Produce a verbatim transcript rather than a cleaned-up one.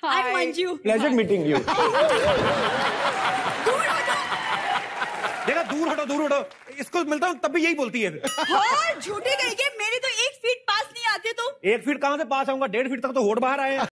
I'm Manju. Pleasure meeting you. देखा, दूर हटो दूर हटो, इसको मिलता हूँ तब भी यही बोलती है। हाँ, झूठे कहेंगे, मेरी तो एक फीट पास नहीं आते तो। एक फीट कहाँ से पास आऊंगा, डेढ़ फीट तक तो होड़ बाहर आए हैं।